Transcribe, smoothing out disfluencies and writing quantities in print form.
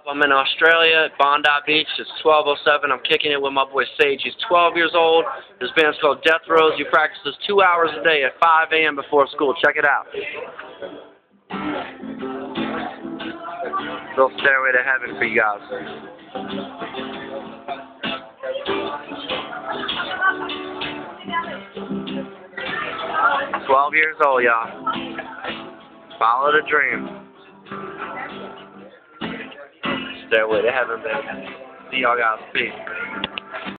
I'm in Australia at Bondi Beach. It's 12:07. I'm kicking it with my boy Sage. He's 12 years old. This band's called Death Rows. He practices 2 hours a day at 5 a.m. before school. Check it out. Little stairway to heaven for you guys. I'm 12 years old, y'all. Follow the dream. Stairway to heaven, baby. See y'all guys. Peace.